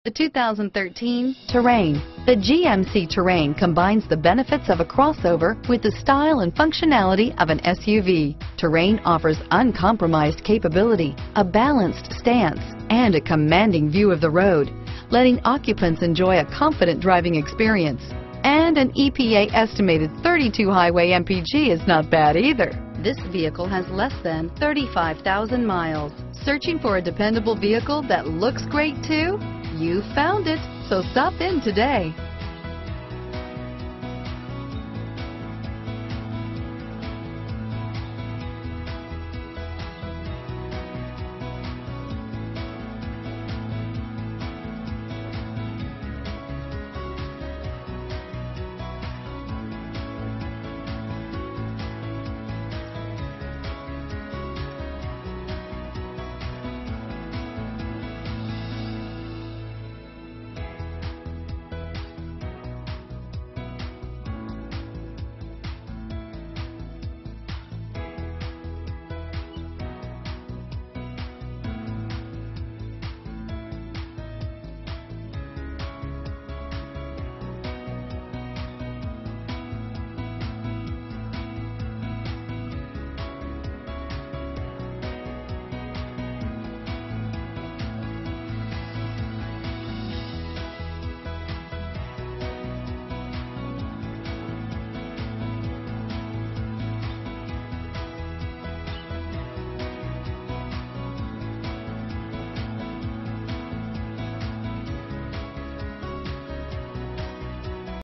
The 2013 Terrain. The GMC Terrain combines the benefits of a crossover with the style and functionality of an SUV. Terrain offers uncompromised capability, a balanced stance, and a commanding view of the road, letting occupants enjoy a confident driving experience. And an EPA estimated 32 highway MPG is not bad either. This vehicle has less than 35,000 miles. Searching for a dependable vehicle that looks great too? You found it, so stop in today.